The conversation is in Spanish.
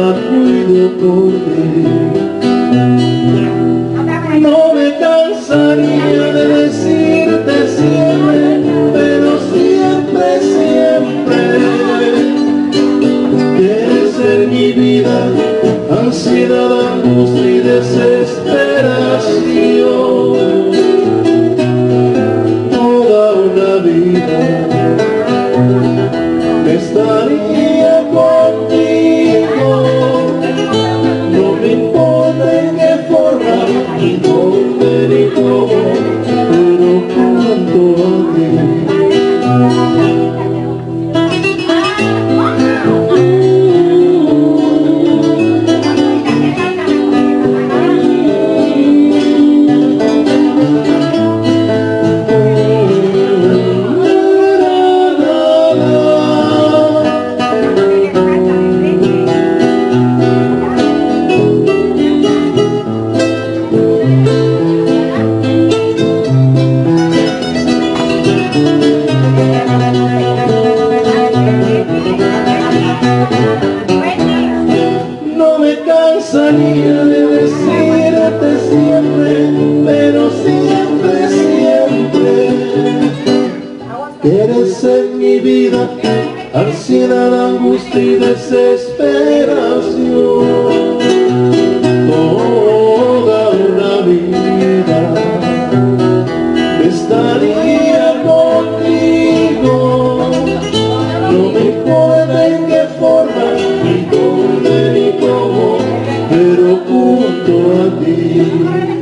la cuido por ti. No me cansaría de decirte siempre, pero siempre, siempre, que eres en mi vida ansiedad, angustia y desesperación. Toda una vida estaría contigo, no me importa en qué forma, ni dónde ni cómo, pero junto a ti. No me cansaría de decirte siempre, pero siempre, siempre, que eres en mi vida ansiedad, angustia y desesperación. Toda una vida estaría contigo, no me importa en qué forma, ni dónde ni cómo, pero junto a ti.